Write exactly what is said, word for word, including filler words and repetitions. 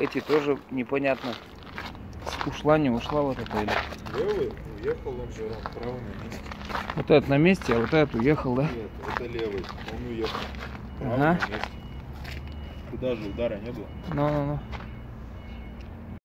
эти тоже непонятно. Ушла, не ушла вот это или? Левый уехал, он же правый на месте. Вот этот на месте, а вот этот уехал, да? Нет, это левый, он уехал. Правый Ага. на месте. Туда же удара не было. Ну-ну-ну.